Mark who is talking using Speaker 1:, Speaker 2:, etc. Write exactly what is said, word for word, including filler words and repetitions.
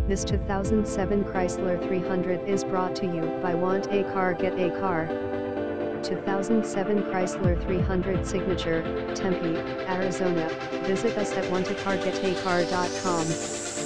Speaker 1: This two thousand seven Chrysler three hundred is brought to you by Want a Car Get a Car. two thousand seven Chrysler three hundred Signature, Tempe, Arizona. Visit us at want a car get a car dot com.